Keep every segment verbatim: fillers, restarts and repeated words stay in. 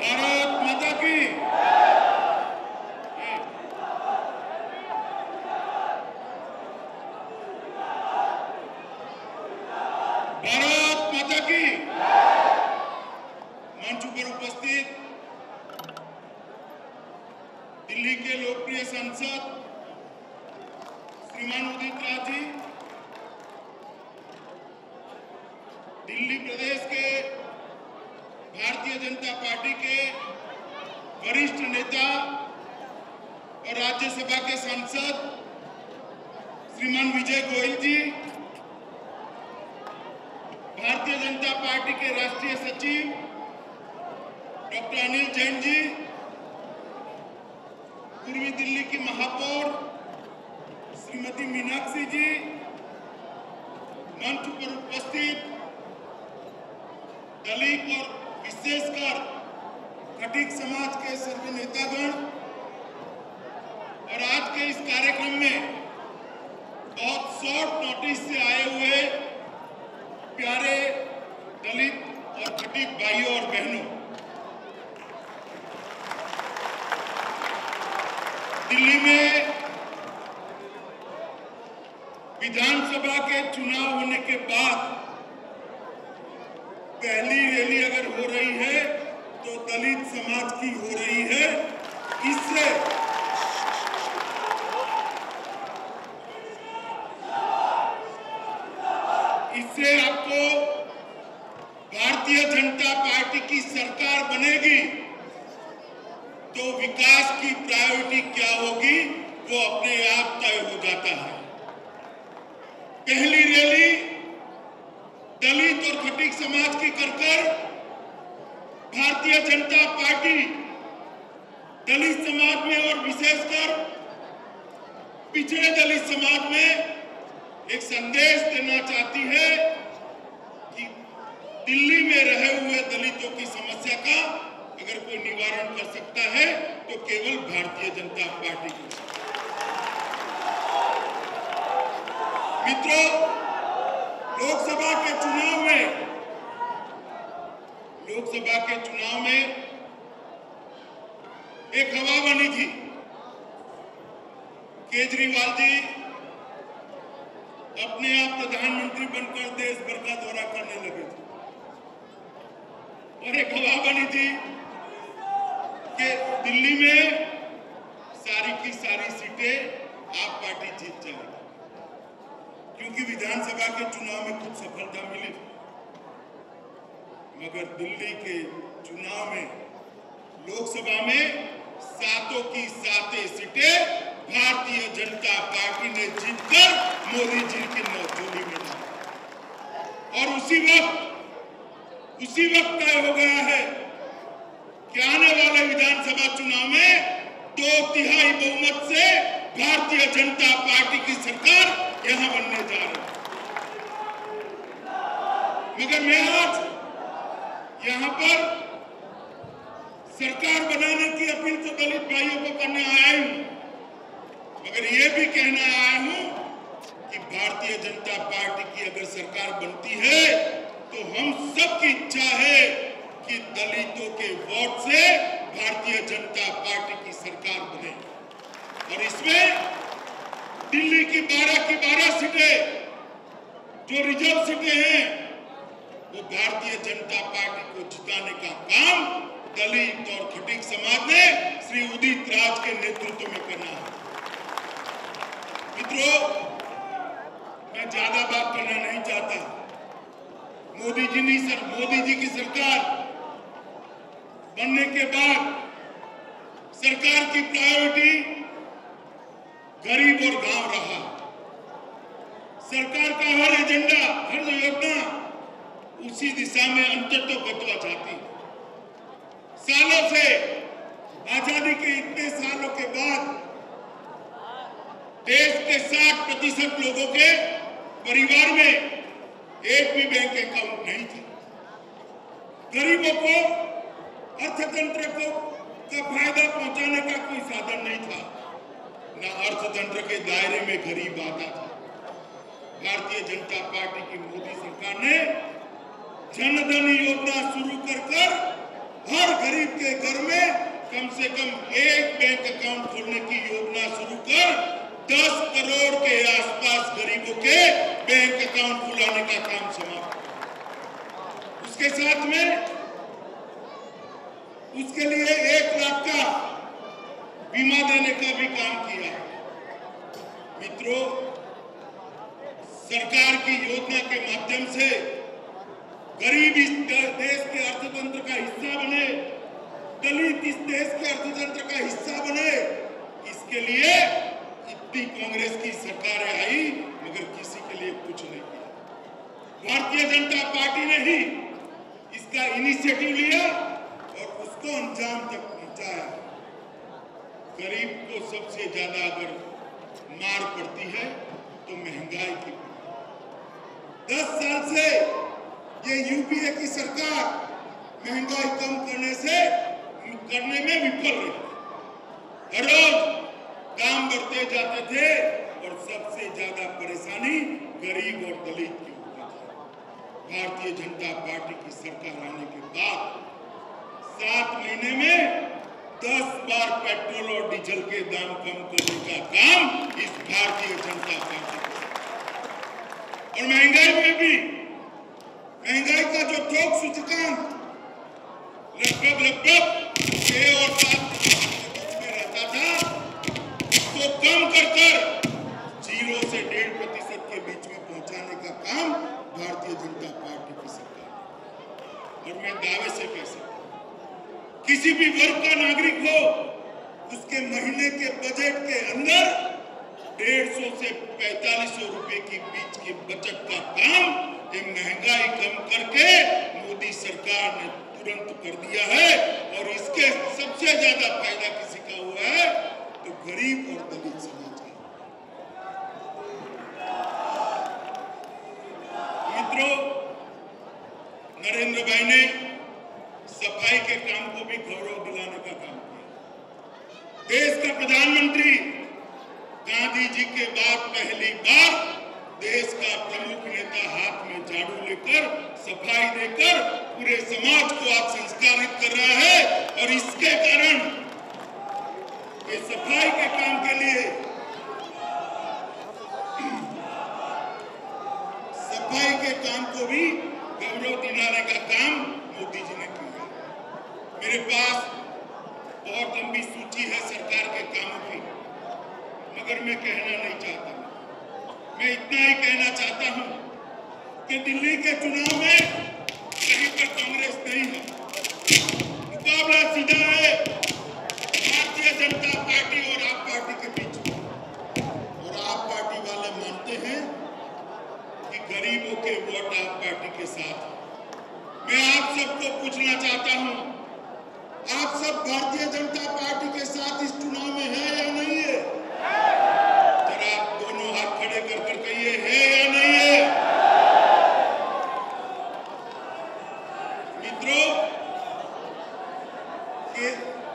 भारत माता की भारत माता की मंच पर उपस्थित दिल्ली के लोकप्रिय सांसद श्रीमान उदित राज जी, दिल्ली प्रदेश के भारतीय जनता पार्टी के वरिष्ठ नेता और राज्यसभा के सांसद श्रीमान विजय गोयल जी, भारतीय जनता पार्टी के राष्ट्रीय सचिव डॉक्टर अनिल जैन जी, पूर्वी दिल्ली की महापौर श्रीमती मीनाक्षी जी, मंच पर उपस्थित दलित और विशेषकर खटीक समाज के सभी नेतागण और आज के इस कार्यक्रम में बहुत शॉर्ट नोटिस से आए हुए प्यारे दलित और खटीक भाइयों और बहनों, दिल्ली में विधानसभा के चुनाव होने के बाद पहली रैली अगर हो रही है तो दलित समाज की हो रही है। इससे इससे आपको भारतीय जनता पार्टी की सरकार बनेगी तो विकास की प्रायोरिटी क्या होगी वो अपने आप तय हो जाता है। पहली रैली दलित और खटीक समाज की कर कर भारतीय जनता पार्टी दलित समाज में और विशेषकर पिछड़े दलित समाज में एक संदेश देना चाहती है कि दिल्ली में रहे हुए दलितों की समस्या का अगर कोई निवारण कर सकता है तो केवल भारतीय जनता पार्टी की। मित्रों, लोकसभा के चुनाव में लोकसभा के चुनाव में एक हवा बनी थी। केजरीवाल जी अपने आप प्रधानमंत्री बनकर देश भर का दौरा करने लगे थे और एक हवा बनी थी कि दिल्ली में सारी की सारी सीटें आप पार्टी जीत जाएगी, क्योंकि विधानसभा के चुनाव में कुछ सफलता मिली थी। मगर दिल्ली के चुनाव में लोकसभा में सातों की सातें सीटें भारतीय जनता पार्टी ने जीतकर मोदी जी की मौजूदगी में डाली और उसी वक्त उसी वक्त तय हो गया है कि आने वाले विधानसभा चुनाव में दो तिहाई बहुमत से भारतीय जनता पार्टी की सरकार यहां बनने जा रही है। मगर मैं आज यहां पर सरकार बनाने की अपील तो दलित भाइयों को करने आया हूं, मगर ये भी कहना आया हूं कि भारतीय जनता पार्टी की अगर सरकार बनती है तो हम सबकी इच्छा है कि दलितों के वोट से भारतीय जनता पार्टी की सरकार बने और इसमें दिल्ली की बारह की बारह सीटें जो रिजर्व सीटें हैं वो भारतीय जनता पार्टी को जिताने का काम दलित और खटीक समाज ने श्री उदित राज के नेतृत्व में करना है। मित्रों, मैं ज्यादा बात करना नहीं चाहता। मोदी जी ने सर मोदी जी की सरकार बनने के बाद सरकार की प्रायोरिटी गरीब और गांव रहा। सरकार का हर एजेंडा, हर योजना उसी दिशा में अंततः गतवा चाहती। सालों से आजादी के इतने सालों के बाद देश के साठ प्रतिशत लोगों के परिवार में एक भी बैंक अकाउंट नहीं था। गरीबों को अर्थतंत्र को का फायदा पहुंचाने का कोई साधन नहीं था, न अर्थतंत्र के दायरे में गरीब आता था। भारतीय जनता पार्टी की मोदी सरकार ने जनधन योजना शुरू कर कर हर गरीब के घर में कम से कम एक बैंक अकाउंट खोलने की योजना शुरू कर दस करोड़ के आसपास गरीबों के बैंक अकाउंट खुलाने का काम समाप्त। उसके साथ में उसके लिए एक लाख का बीमा देने का भी काम किया। मित्रों, सरकार की योजना के माध्यम से गरीब इस देश के अर्थतंत्र का हिस्सा बने, दलित इस देश के अर्थतंत्र का हिस्सा बने, इसके लिए इतनी कांग्रेस की सरकारें आई मगर किसी के लिए कुछ नहीं किया। भारतीय जनता पार्टी ने ही इसका इनिशिएटिव लिया और उसको अंजाम तक पहुंचाया। गरीब को सबसे ज्यादा अगर मार पड़ती है तो महंगाई की। दस साल से ये यूपीए की सरकार महंगाई कम करने से करने में विफल रही। हर रोज दाम बढ़ते जाते थे और सबसे ज्यादा परेशानी गरीब और दलित की होती थी। भारतीय जनता पार्टी की सरकार आने के बाद सात महीने में दस बार पेट्रोल और डीजल के दाम कम करने का काम इस भारतीय जनता पार्टी का। और महंगाई में भी महंगाई का जो थोक सूचकांक लगभग लगभग छह और सात में रहता था, उसको कम कर कर जीरो से डेढ़ प्रतिशत के बीच में पहुंचाने का काम भारतीय जनता पार्टी की सरकार। और मैं दावे से कह सकता हूं, किसी भी वर्ग का नागरिक हो, उसके महीने के बजट के अंदर डेढ़ सौ से पैंतालीस सौ रुपए के बीच की बचत का काम ये महंगाई कम करके मोदी सरकार ने तुरंत कर दिया है। और इसके सबसे ज्यादा फायदा किसी का हुआ है तो गरीब और दलित समाज का। मित्रों, नरेंद्र भाई ने सफाई के काम को भी गौरव दिलाने का काम किया। देश का प्रधानमंत्री गांधी जी के बाद पहली बार देश का प्रमुख नेता हाथ में झाड़ू लेकर सफाई देकर पूरे समाज को आज संस्कारित कर रहा है। और इसके कारण ये सफाई के काम के लिए सफाई के काम को भी गौरव दिलाने का काम मोदी जी ने किया। मेरे पास बहुत लंबी सूची है सरकार के कामों की, मगर मैं कहना नहीं चाहता। मैं इतना ही कहना चाहता हूं कि दिल्ली के चुनाव में कहीं पर कांग्रेस नहीं है, मुकाबला सीधा है भारतीय जनता पार्टी और आप पार्टी के बीच में। और आप पार्टी वाले मानते हैं कि गरीबों के वोट आप पार्टी के साथ। मैं आप सबको पूछना चाहता हूं, आप सब भारतीय जनता पार्टी के साथ इस चुनाव में है या नहीं है? जरा आप दोनों हाथ खड़े कर कर कहिए, है या नहीं है? मित्रों, के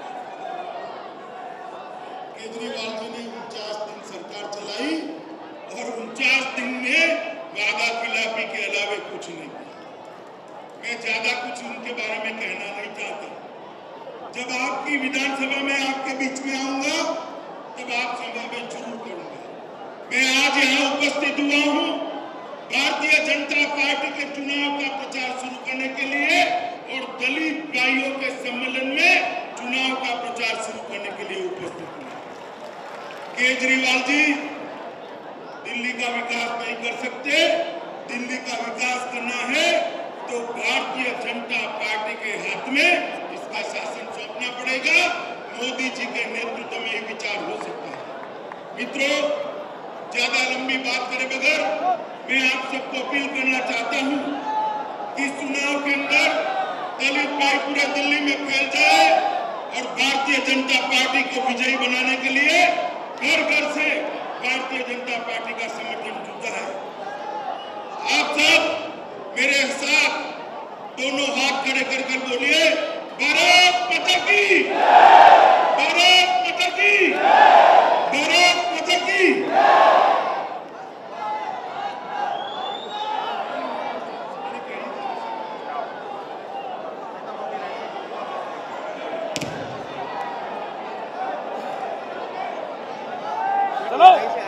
केजरीवाल जी ने उनचास दिन सरकार चलाई और उनचास दिन में वादा खिलाफी के अलावे कुछ नहीं किया। मैं ज्यादा कुछ उनके बारे में कहना नहीं चाहता। जब आपकी विधानसभा में आपके बीच में आऊंगा तब आप सभा में जरूर करूंगा। मैं आज यहाँ उपस्थित हुआ हूँ भारतीय जनता पार्टी के चुनाव का प्रचार शुरू करने के लिए और दलित भाइयों के सम्मेलन में चुनाव का प्रचार शुरू करने के लिए उपस्थित हुआ। केजरीवाल जी दिल्ली का विकास नहीं कर सकते। दिल्ली का विकास करना है तो भारतीय जनता पार्टी के हाथ में इसका शासन सौंपना पड़ेगा। मोदी जी के नेतृत्व में ये विचार हो सकता है। मित्रों, ज्यादा लंबी बात करे बगैर मैं आप सबको अपील करना चाहता हूं कि इस चुनाव के अंदर दलित भाई पूरे दिल्ली में फैल जाए और भारतीय जनता पार्टी को विजयी बनाने के लिए घर घर से भारतीय जनता पार्टी का समर्थन जुटा है। आप सब मेरे साथ दोनों हाथ खड़े कर कर बोलिए, भारत माता की, भारत माता की, भारत माता की। चलो